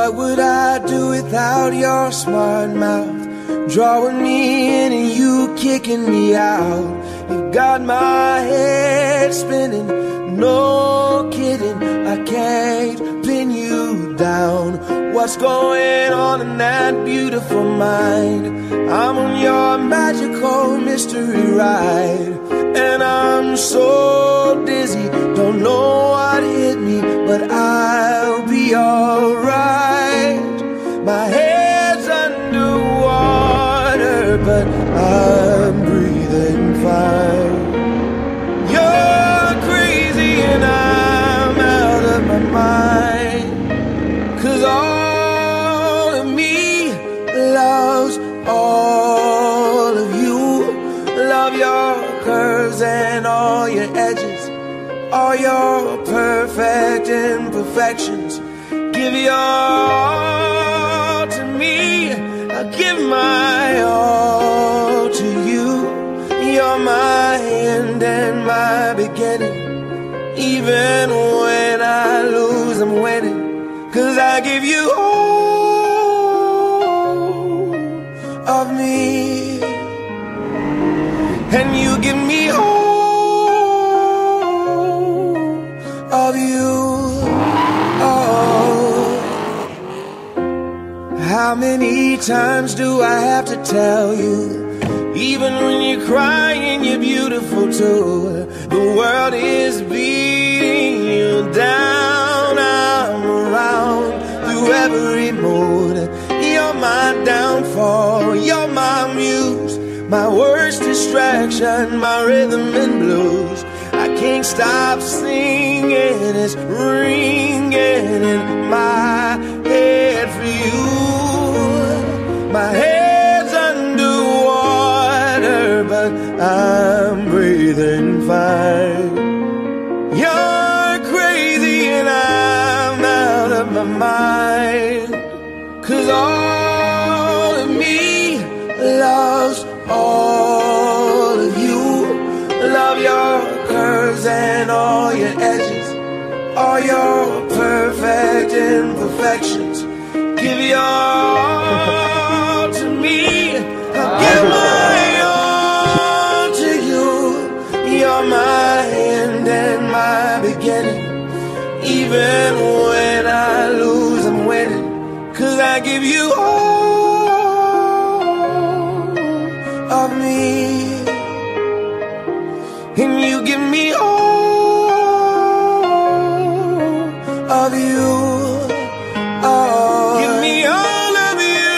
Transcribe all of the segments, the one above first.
What would I do without your smart mouth? Drawing me in and you kicking me out. You got my head spinning, no kidding, I can't pin you down. What's going on in that beautiful mind? I'm on your magical mystery ride, and I'm so dizzy, don't know what hit me, but I'll be alright. My head's underwater, but I'm breathing fine. You're crazy and I'm out of my mind, 'cause all of me loves all of you. Love your curves and all your edges, all your perfect imperfections. Give your all to me, I'll give my all to you. You're my end and my beginning. Even when I lose, I'm winning, 'cause I give you all of me, and you give me all of you. Oh, how many times do I have to tell you? Even when you're crying, you're beautiful too. The world is beating you down. I'm around through every mood. You're my downfall, you're my muse, my worst distraction, my rhythm and blues. I can't stop singing, it's ringing in my head for you. My head's underwater, but I'm breathing fine. You're crazy and I'm out of my mind, 'cause all of me loves all of you. Love your curves and all your edges, all your perfect imperfections. Give your all to me, I'll give my all to you. You're my end and my beginning. Even when I lose, I'm winning, 'cause I give you all of me, and you give me all of you. Oh, give me all of you.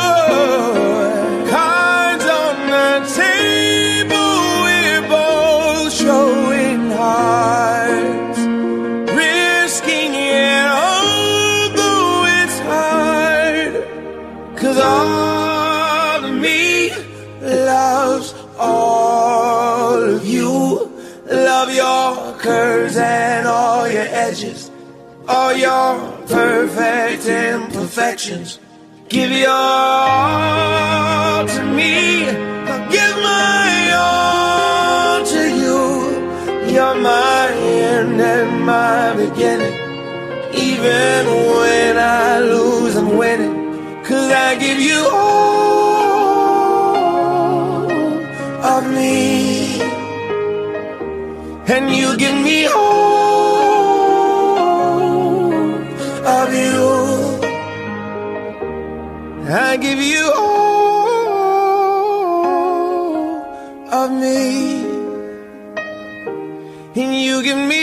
Cards on the table, we're both showing hearts, risking it although it's hard, 'cause all of me loves all of you. Love your curves and all your edges, all your perfect imperfections. Give your all to me, I'll give my all to you. You're my end and my beginning. Even when I lose, I'm winning, 'cause I give you all of me, and you give me all of you. I give you all of me, and you give me